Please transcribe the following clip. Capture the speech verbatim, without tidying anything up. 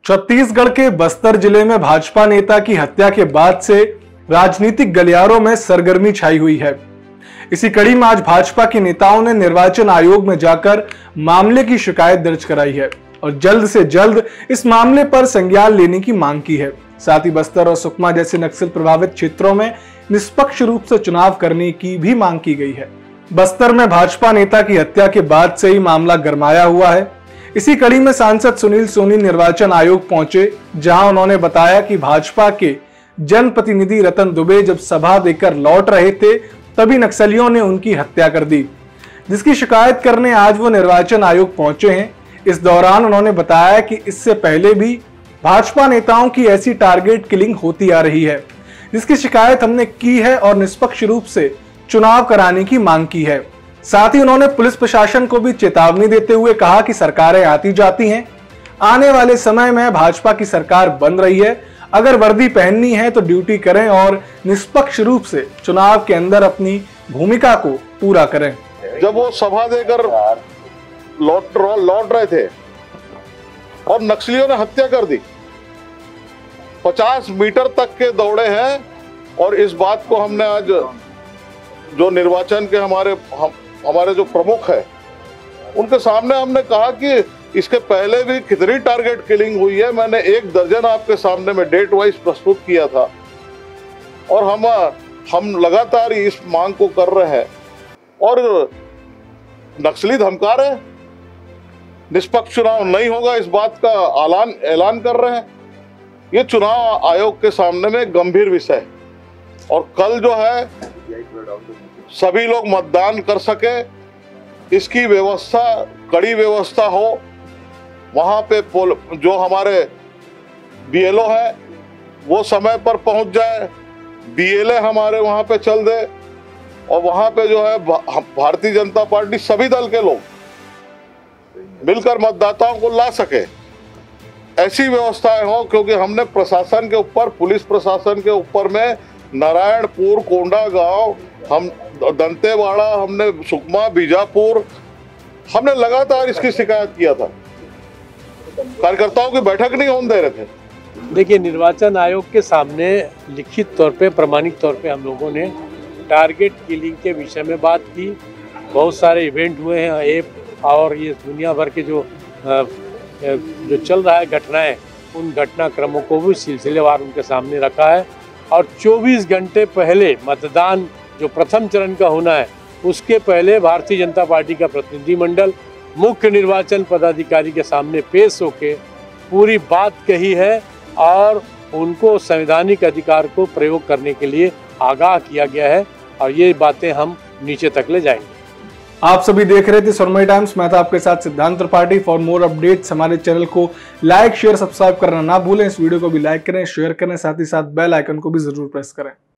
छत्तीसगढ़ के बस्तर जिले में भाजपा नेता की हत्या के बाद से राजनीतिक गलियारों में सरगर्मी छाई हुई है। इसी कड़ी में आज भाजपा के नेताओं ने निर्वाचन आयोग में जाकर मामले की शिकायत दर्ज कराई है और जल्द से जल्द इस मामले पर संज्ञान लेने की मांग की है। साथ ही बस्तर और सुकमा जैसे नक्सल प्रभावित क्षेत्रों में निष्पक्ष रूप से चुनाव करने की भी मांग की गई है। बस्तर में भाजपा नेता की हत्या के बाद से ही मामला गरमाया हुआ है। इसी कड़ी में सांसद सुनील सोनी निर्वाचन आयोग पहुंचे, जहां उन्होंने बताया कि भाजपा के जनप्रतिनिधि रतन दुबे जब सभा देकर लौट रहे थे तभी नक्सलियों ने उनकी हत्या कर दी, जिसकी शिकायत करने आज वो निर्वाचन आयोग पहुंचे हैं। इस दौरान उन्होंने बताया कि इससे पहले भी भाजपा नेताओं की ऐसी टारगेट किलिंग होती आ रही है, जिसकी शिकायत हमने की है और निष्पक्ष रूप से चुनाव कराने की मांग की है। साथ ही उन्होंने पुलिस प्रशासन को भी चेतावनी देते हुए कहा कि सरकारें आती जाती हैं, आने वाले समय में भाजपा की सरकार बन रही है, अगर वर्दी पहननी है तो ड्यूटी करें और निष्पक्ष रूप से चुनाव के अंदर अपनी भूमिका को पूरा करें। जब वो सभा देकर लौट लौट रहे थे और नक्सलियों ने हत्या कर दी, पचास मीटर तक के दौड़े हैं और इस बात को हमने आज जो निर्वाचन के हमारे हम, हमारे जो प्रमुख है उनके सामने हमने कहा कि इसके पहले भी कितनी टारगेट किलिंग हुई है। मैंने एक दर्जन आपके सामने में डेट वाइज प्रस्तुत किया था और हम हम लगातार इस मांग को कर रहे हैं और नक्सली धमका रहे हैं, निष्पक्ष चुनाव नहीं होगा इस बात का ऐलान ऐलान कर रहे हैं। ये चुनाव आयोग के सामने में गंभीर विषय है और कल जो है सभी लोग मतदान कर सके, इसकी व्यवस्था कड़ी व्यवस्था हो। वहां पे जो हमारे बीएलओ है वो समय पर पहुंच जाए, बीएलए हमारे वहां पे चल दे और वहां पे जो है भारतीय जनता पार्टी सभी दल के लोग मिलकर मतदाताओं को ला सके, ऐसी व्यवस्थाएं हो। क्योंकि हमने प्रशासन के ऊपर, पुलिस प्रशासन के ऊपर में नारायणपुर, कोंडागांव, हम दंतेवाड़ा, हमने सुकमा, बीजापुर, हमने लगातार इसकी शिकायत किया था। कार्यकर्ताओं की बैठक नहीं होने दे रहे थे। देखिए, निर्वाचन आयोग के सामने लिखित तौर पे, प्रमाणिक तौर पे हम लोगों ने टारगेट किलिंग के विषय में बात की। बहुत सारे इवेंट हुए हैं ऐप और ये दुनिया भर के जो जो चल रहा है घटनाएं, उन घटनाक्रमों को भी सिलसिलेवार उनके सामने रखा है और चौबीस घंटे पहले मतदान जो प्रथम चरण का होना है उसके पहले भारतीय जनता पार्टी का प्रतिनिधिमंडल मुख्य निर्वाचन पदाधिकारी के सामने पेश होके पूरी बात कही है और उनको संवैधानिक अधिकार को प्रयोग करने के लिए आगाह किया गया है और ये बातें हम नीचे तक ले जाएंगे। आप सभी देख रहे थे स्वर्णमयी टाइम्स, मैं था आपके साथ Siddhant Tripathi. For more updates हमारे चैनल को लाइक, शेयर, सब्सक्राइब करना ना भूलें। इस वीडियो को भी लाइक करें, शेयर करें, साथ ही साथ बेल आइकन को भी जरूर प्रेस करें।